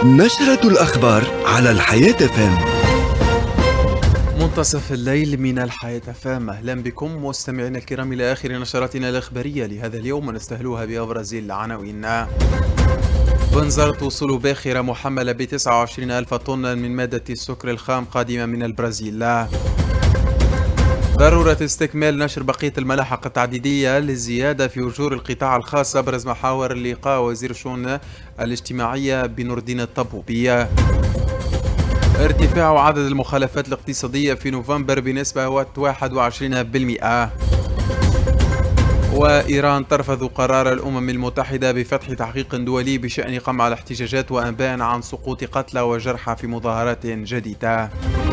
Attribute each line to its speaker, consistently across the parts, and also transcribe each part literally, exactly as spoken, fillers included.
Speaker 1: نشرة الأخبار على الحياة فام.
Speaker 2: منتصف الليل من الحياة فام. أهلا بكم مستمعينا الكرام إلى آخر نشراتنا الإخبارية لهذا اليوم، ونستهلوها بأبرز العناوين. بنزرت توصل باخرة محملة ب تسعة وعشرين ألف طن من مادة السكر الخام قادمة من البرازيل. ضرورة استكمال نشر بقية الملاحق التعديدية للزيادة في أجور القطاع الخاص، أبرز محاور اللقاء وزير الشؤون الاجتماعية بنور الدين الطبوبي. ارتفاع عدد المخالفات الاقتصادية في نوفمبر بنسبة واحد وعشرين بالمئة. وإيران ترفض قرار الأمم المتحدة بفتح تحقيق دولي بشأن قمع الاحتجاجات، وأنباء عن سقوط قتلى وجرحى في مظاهرات جديدة.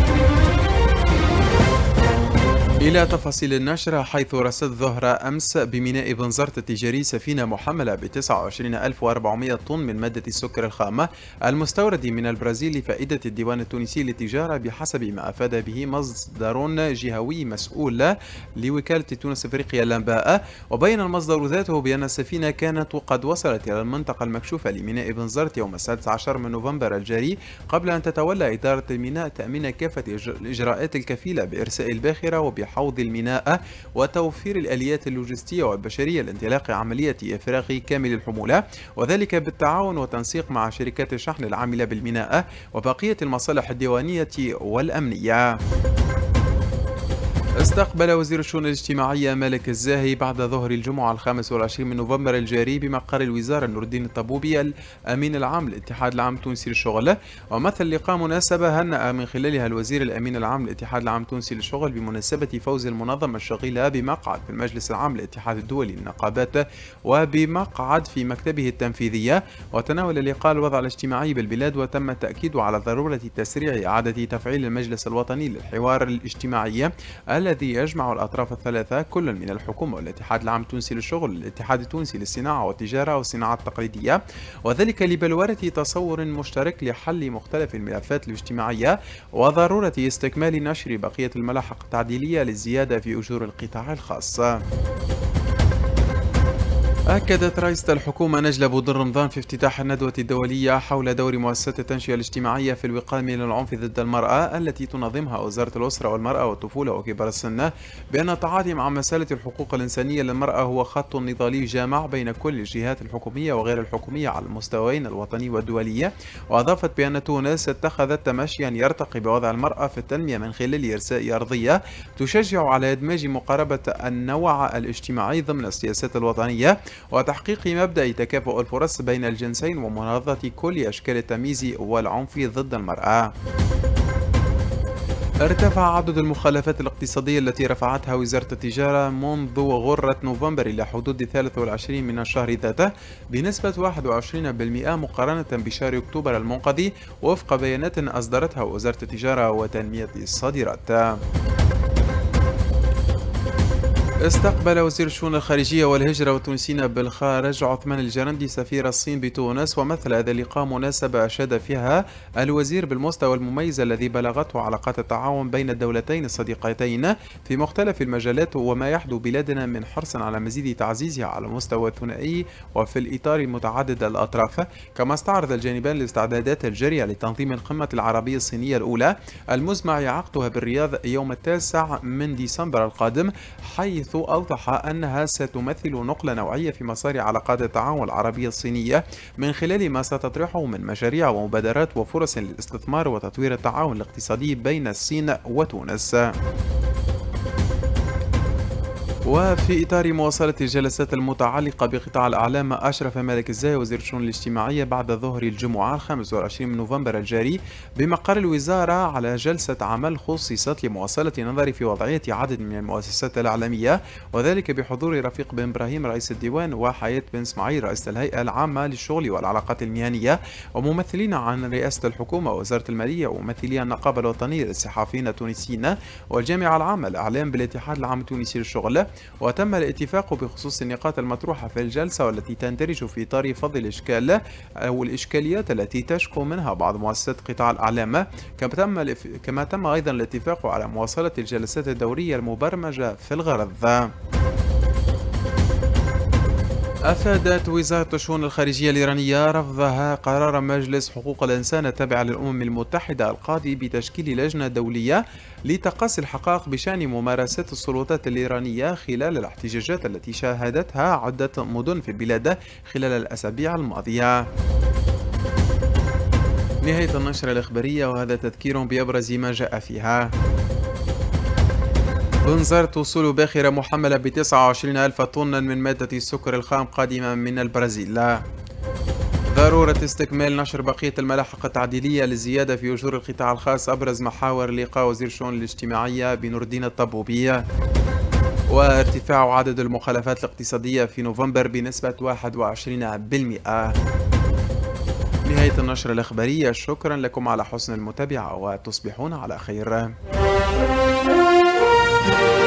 Speaker 2: إلى تفاصيل النشرة، حيث رصد ظهر أمس بميناء بنزرت التجاري سفينة محملة ب تسعة وعشرين ألف وأربعمئة طن من مادة السكر الخام المستورد من البرازيل لفائدة الديوان التونسي للتجارة، بحسب ما أفاد به مصدر جهوي مسؤول لوكالة تونس أفريقيا الأنباء. وبين المصدر ذاته بأن السفينة كانت قد وصلت إلى المنطقة المكشوفة لميناء بنزرت يوم السادس عشر من نوفمبر الجاري، قبل أن تتولى إدارة الميناء تأمين كافة الإجراءات الكفيلة بإرساء الباخرة وب حوض الميناء وتوفير الآليات اللوجستية والبشرية لانطلاق عملية إفراغ كامل الحمولة، وذلك بالتعاون وتنسيق مع شركات الشحن العاملة بالميناء وبقية المصالح الديوانية والأمنية. استقبل وزير الشؤون الاجتماعية مالك الزاهي بعد ظهر الجمعة الخامس والعشرين من نوفمبر الجاري بمقر الوزارة نور الدين الطبوبي الأمين العام للاتحاد العام التونسي للشغل. ومثل اللقاء مناسبة هنأ من خلالها الوزير الأمين العام للاتحاد العام التونسي للشغل بمناسبة فوز المنظمة الشغيلة بمقعد في المجلس العام للاتحاد الدولي للنقابات وبمقعد في مكتبه التنفيذية. وتناول اللقاء الوضع الاجتماعي بالبلاد، وتم التأكيد على ضرورة تسريع إعادة تفعيل المجلس الوطني للحوار الاجتماعي الذي يجمع الأطراف الثلاثة، كل من الحكومة والاتحاد العام التونسي للشغل والاتحاد التونسي للصناعة والتجارة والصناعة التقليدية، وذلك لبلورة تصور مشترك لحل مختلف الملفات الاجتماعية وضرورة استكمال نشر بقية الملاحق التعديلية للزيادة في أجور القطاع الخاص. أكدت رئيسة الحكومة نجلة بودن رمضان في افتتاح الندوة الدولية حول دور مؤسسات التنشئة الاجتماعية في الوقاية من العنف ضد المرأة التي تنظمها وزارة الأسرة والمرأة والطفولة وكبار السن، بأن التعاطي مع مسألة الحقوق الإنسانية للمرأة هو خط نضالي جامع بين كل الجهات الحكومية وغير الحكومية على المستويين الوطني والدولي. وأضافت بأن تونس اتخذت تمشيا يرتقي بوضع المرأة في التنمية من خلال إرساء أرضية تشجع على إدماج مقاربة النوع الاجتماعي ضمن السياسات الوطنية، وتحقيق مبدأ تكافؤ الفرص بين الجنسين، ومناهضة كل أشكال التمييز والعنف ضد المرأة. ارتفع عدد المخالفات الاقتصادية التي رفعتها وزارة التجارة منذ غرة نوفمبر إلى حدود الثالث والعشرين من الشهر ذاته بنسبة واحد وعشرين بالمئة مقارنة بشهر أكتوبر المنقضي، وفق بيانات أصدرتها وزارة التجارة وتنمية الصادرات. استقبل وزير الشؤون الخارجية والهجرة والتونسيين بالخارج عثمان الجرندي سفير الصين بتونس. ومثل هذا اللقاء مناسبة أشاد فيها الوزير بالمستوى المميز الذي بلغته علاقات التعاون بين الدولتين الصديقتين في مختلف المجالات، وما يحدو بلادنا من حرص على مزيد تعزيزها على المستوى الثنائي وفي الإطار المتعدد الأطراف. كما استعرض الجانبان الاستعدادات الجارية لتنظيم القمة العربية الصينية الأولى المزمع عقدها بالرياض يوم التاسع من ديسمبر القادم، حيث أوضح أنها ستمثل نقلة نوعية في مسار علاقات التعاون العربية الصينية من خلال ما ستطرحه من مشاريع ومبادرات وفرص للاستثمار وتطوير التعاون الاقتصادي بين الصين وتونس. وفي إطار مواصلة الجلسات المتعلقة بقطاع الأعلام، أشرف مالك الزاهي وزير الشؤون الاجتماعية بعد ظهر الجمعة الخامس والعشرين من نوفمبر الجاري بمقر الوزارة على جلسة عمل خصصت لمواصلة النظر في وضعية عدد من المؤسسات الإعلامية، وذلك بحضور رفيق بن إبراهيم رئيس الديوان وحياة بن إسماعيل رئيس الهيئة العامة للشغل والعلاقات المهنية، وممثلين عن رئاسة الحكومة ووزارة المالية وممثلي النقابة الوطنية للصحفيين التونسيين والجامعة العامة للإعلام بالاتحاد العام التونسي للشغل. وتم الاتفاق بخصوص النقاط المطروحة في الجلسة والتي تندرج في إطار فض الإشكال أو الإشكاليات التي تشكو منها بعض مؤسسات قطاع الأعلام. كما تم كما تم أيضا الاتفاق على مواصلة الجلسات الدورية المبرمجة في الغرض. أفادت وزارة الشؤون الخارجية الإيرانية رفضها قرار مجلس حقوق الإنسان التابع للأمم المتحدة القاضي بتشكيل لجنة دولية لتقصي الحقائق بشأن ممارسات السلطات الإيرانية خلال الاحتجاجات التي شاهدتها عدة مدن في البلاد خلال الأسابيع الماضية. نهاية النشرة الإخبارية، وهذا تذكير بأبرز ما جاء فيها. بنزرت وصول باخرة محملة ب تسعة وعشرين ألف طن من مادة السكر الخام قادمة من البرازيل. ضرورة استكمال نشر بقية الملاحق التعديلية للزيادة في أجور القطاع الخاص أبرز محاور لقاء وزير الشؤون الاجتماعية بنور الدين الطبوبي. وارتفاع عدد المخالفات الاقتصادية في نوفمبر بنسبة واحد وعشرين بالمئة. نهاية النشرة الإخبارية، شكرا لكم على حسن المتابعة وتصبحون على خير.